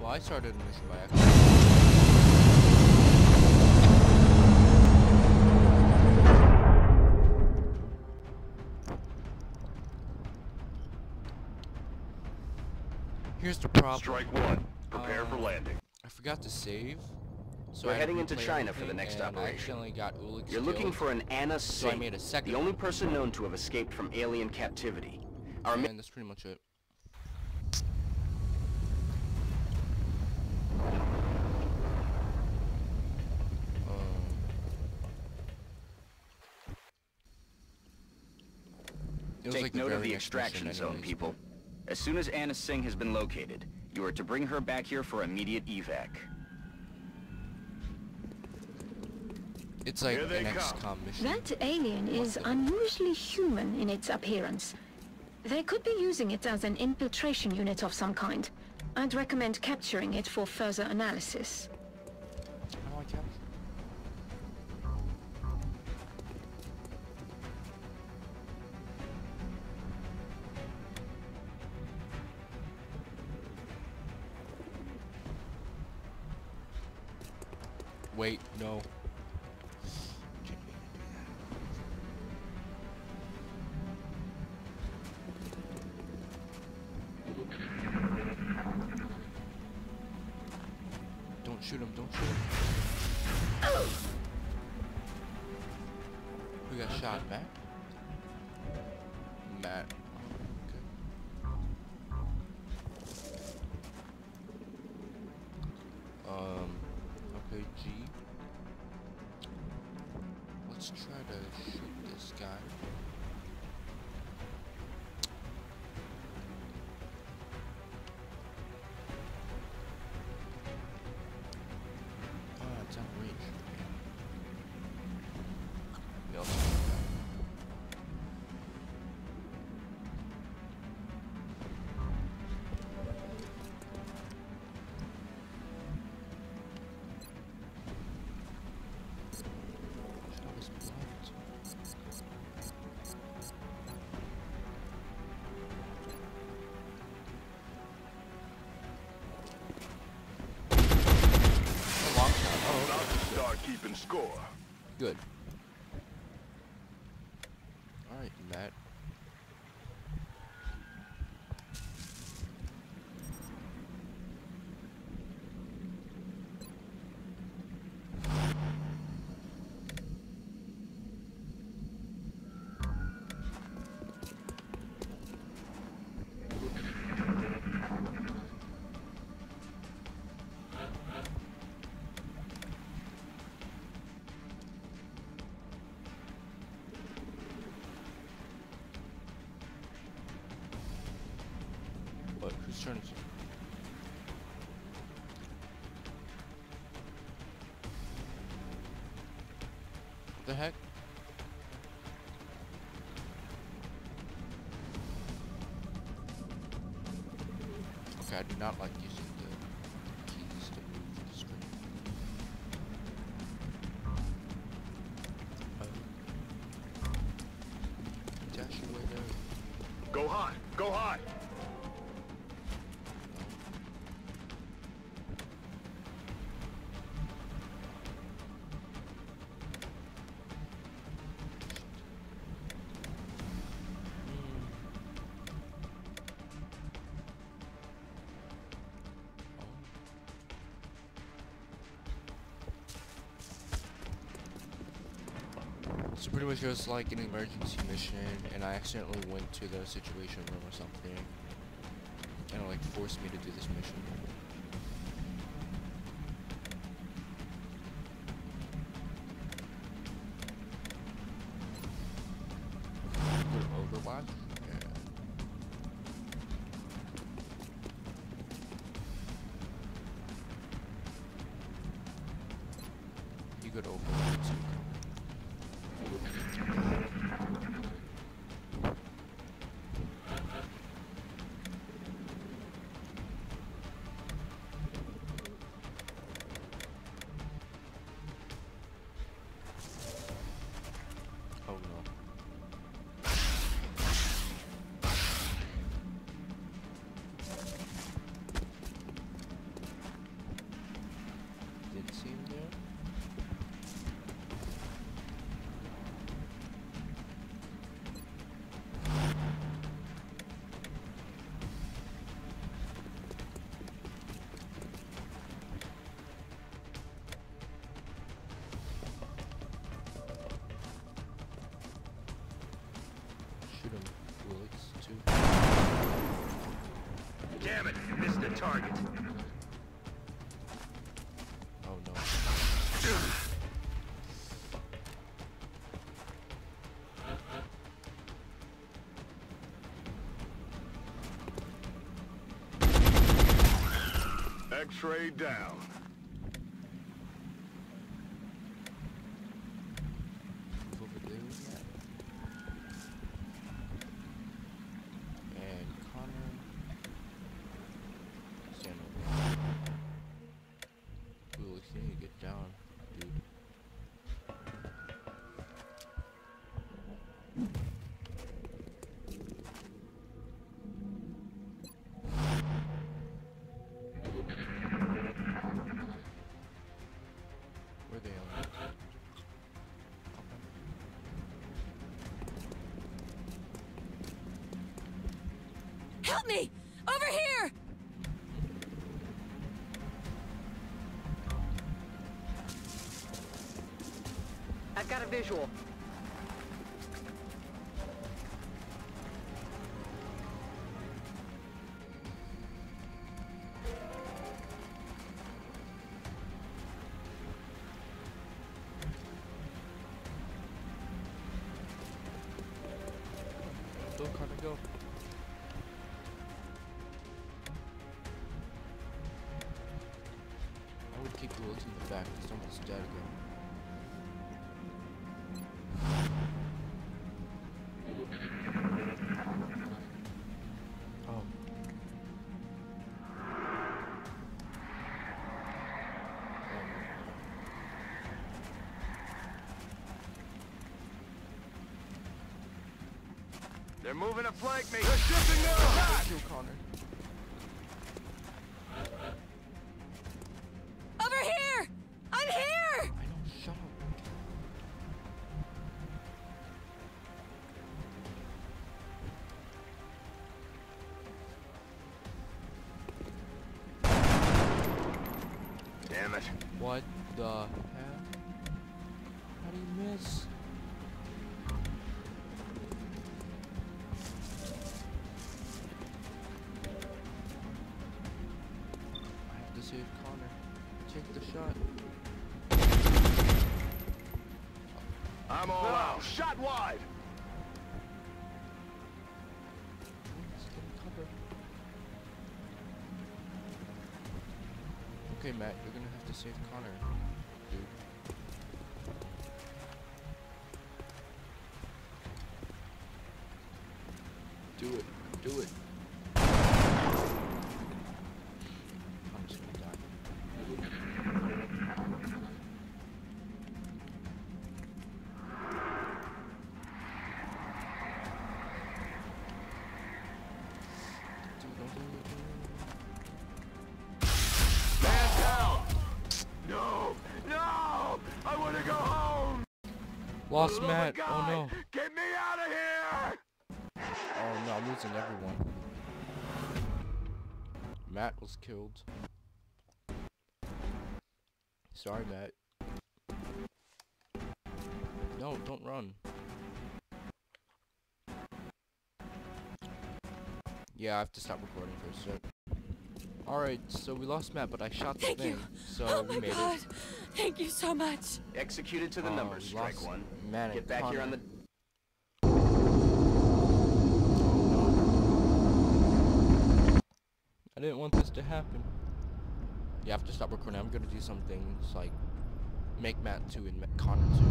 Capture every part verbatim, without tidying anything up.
Well, I started the mission by accident. Here's the problem. Strike one. Prepare uh, for landing. I forgot to save. So We're I heading into replayed China for the everything, next and I operation. accidentally got Ulick You're looking killed, for an Anna so I Singh, made a second the only one. person known to have escaped from alien captivity. Our And that's pretty much it. It was Take like the note very of the next extraction mission zone, anyways. people. As soon as Anna Singh has been located, you are to bring her back here for immediate evac. It's like Here they an come. X COM mission. That alien is unusually human in its appearance. They could be using it as an infiltration unit of some kind. I'd recommend capturing it for further analysis. How do I capture? Wait, no. Don't shoot him, don't shoot him. Who got shot, Matt? Matt. Okay. Um, okay, G. Let's try to shoot this guy. Ah, it's out of reach. We also have that. Shot his blood. A long shot. Oh, About to start keeping score. good. Alright, Matt. What? Whose turn is it? What the heck? Okay, I do not like using the keys to move the screen. Uh, dash away there. Go high. Go high. So pretty much it was like an emergency mission, and I accidentally went to the situation room or something, and it like forced me to do this mission. Go to Overwatch? Yeah. You go to Overwatch too. Oh no. target. Oh no. X-ray down. Over there with that. And Connor. Stand over there. Ooh, looks like you need to get down, dude. Where they are? Help me! Over here! I've got a visual. Go, Connor, go. I would keep the looks in the back. Someone's dead again. Oh. They're moving to flank me. They're shifting their attack. Kill Connor. Over here! I'm here! I know, shut up. Damn it. What the hell? How do you miss? I have to save Connor. Take the shot. I'm all out. Shot wide. Let's get in cover. Okay, Matt, you're gonna have to save Connor, dude. Do it. Do it. I'm just gonna die. Dude, don't do it, do it. Man down. No. No. I want to go home. Lost For the love of Matt. Oh God, no. Get me out of here. Oh no, I'm losing everyone. Matt was killed. Sorry, Matt. No, don't run. Yeah, I have to stop recording for a sec. Alright, so we lost Matt, but I shot the Thank thing, you. so Oh we my made god. it. Thank you so much. Executed to the Oh, numbers, we strike lost one. Matt and Get back here on Connor. the... I didn't want this to happen. You have to stop recording. I'm gonna do some things like make Matt two and Ma Connor two.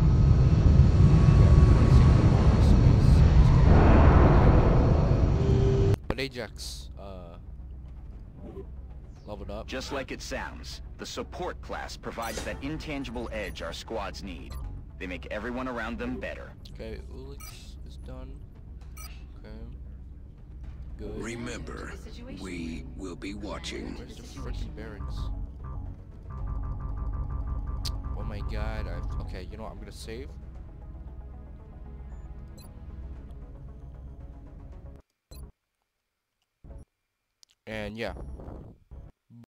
Yeah, but Ajax, uh, leveled up. Just like it sounds, the support class provides that intangible edge our squads need. They make everyone around them better. Okay, Ulix is done. Okay. Good. Remember, we will be watching. Where's the freaking barracks? Oh my god, I okay, you know what, I'm gonna save. And yeah.